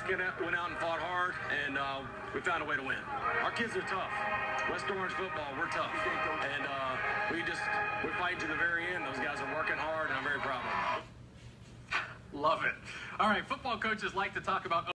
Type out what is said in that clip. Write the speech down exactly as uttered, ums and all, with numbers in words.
went out, went out and fought hard, and uh, we found a way to win. Our kids are tough. West Orange football, we're tough. And uh, we just, we're fighting to the very end. Those guys are working hard, and I'm very proud of them. Love it. All right, football coaches like to talk about